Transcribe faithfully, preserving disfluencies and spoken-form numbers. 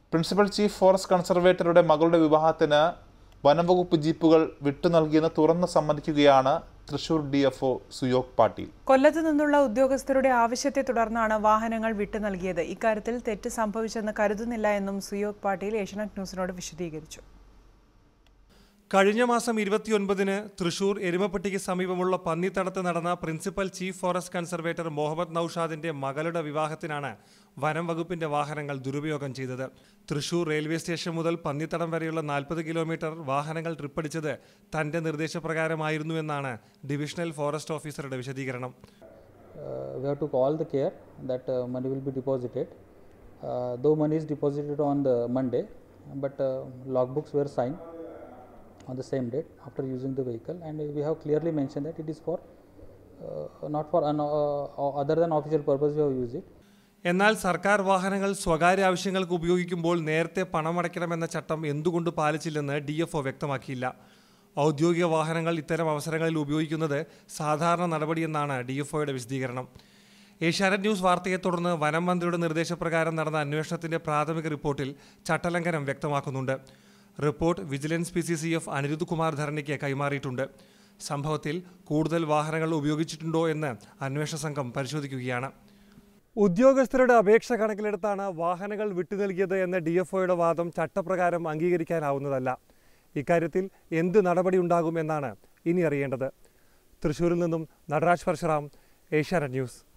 Principal chief forest കൺസർവേറ്ററുടെ മകളുടെ വിവാഹത്തിന് വനംവകുപ്പ് ജീപ്പുകൾ വിട്ടു നൽകിയെന്ന് തുറന്ന് സമ്മതിക്കുകയാണ് Thrissur D F O Suyog Patil. കൊല്ലത്ത് നിന്നുള്ള ഉദ്യോഗസ്ഥരുടെ ആവശ്യത്തെ തുടർന്നാണ് വാഹനങ്ങൾ വിട്ടു നൽകിയത്. ഇക്കാര്യത്തിൽ തെറ്റ് സംഭവിച്ചെന്ന് കരുതുന്നില്ല എന്നും സുയോഗ് പാട്ടീൽ ഏഷ്യാനെറ്റ് ന്യൂസിനോട് വിശദീകരിച്ചു. കഴിഞ്ഞ മാസം ഇരുപത്തിയൊൻപതിന് തൃശൂർ എരുമപ്പെട്ടിക്ക് സമീപമുള്ള പന്നിത്തടത്ത് നടന്ന principal chief forest conservator Muhammad നൌഷാദിന്റെ മകളുടെ വിവാഹത്തിനാണ് വനം വകുപ്പിന്റെ വാഹനങ്ങൾ ദുരുപയോഗം ചെയ്തത്. തൃശൂർ റെയിൽവേ സ്റ്റേഷൻ മുതൽ പന്നിത്തടം വരെയുള്ള നാൽപ്പത് കിലോമീറ്റർ വാഹനങ്ങൾ ട്രിപ്പടിച്ചത് തന്റെ നിർദ്ദേശപ്രകാരമായിരുന്നുവെന്നാണ് ഡിവിഷണൽ ഫോറസ്റ്റ് ഓഫീസറുടെ വിശദീകരണം. We have to call the care that uh, money will be deposited. Uh, though money is deposited on the Monday, but uh, logbooks were signed on the same date after using the vehicle, and we have clearly mentioned that it is for uh, not for an, uh, other than official purpose we have used it. എന്നാൽ സർക്കാർ വാഹനങ്ങൾ സ്വകാര്യ ആവശ്യങ്ങൾക്ക് ഉപയോഗിക്കുമ്പോൾ നേരത്തെ പണമടയ്ക്കണമെന്ന ചട്ടം എന്തുകൊണ്ട് പാലിച്ചില്ലെന്ന് ഡി എഫ് ഒ വ്യക്തമാക്കിയില്ല. ഔദ്യോഗിക വാഹനങ്ങൾ ഇത്തരം അവസരങ്ങളിൽ ഉപയോഗിക്കുന്നത് സാധാരണ നടപടിയെന്നാണ് ഡി എഫ് ഒയുടെ വിശദീകരണം. ഏഷ്യാനെറ്റ് ന്യൂസ് വാർത്തയെ തുടർന്ന് വനം മന്ത്രിയുടെ നിർദ്ദേശപ്രകാരം നടന്ന അന്വേഷണത്തിന്റെ പ്രാഥമിക റിപ്പോർട്ടിൽ ചട്ടലംഘനം വ്യക്തമാക്കുന്നുണ്ട്. Report vigilance P C C F Anirudh Kumar ധരണിക്ക് കൈമാറിയിട്ടുണ്ട്. സംഭവത്തിൽ കൂടുതൽ വാഹനങ്ങൾ ഉപയോഗിച്ചിട്ടുണ്ടോ എന്ന് അന്വേഷണ സംഘം പരിശോധിക്കുകയാണ്. ഉദ്യോഗസ്ഥരുടെ അപേക്ഷ കണക്കിലെടുത്താണ് വാഹനങ്ങൾ വിട്ടു നൽകിയത് എന്ന ഡി എഫ് ഒയുടെ വാദം ചട്ടപ്രകാരം അംഗീകരിക്കാനാവുന്നതല്ല. ഇക്കാര്യത്തിൽ എന്ത് നടപടി ഉണ്ടാകുമെന്നാണ് ഇനി അറിയേണ്ടത്. തൃശ്ശൂരിൽ നിന്നും നടരാജ് പരശുറാം, ഏഷ്യാനെറ്റ് ന്യൂസ്.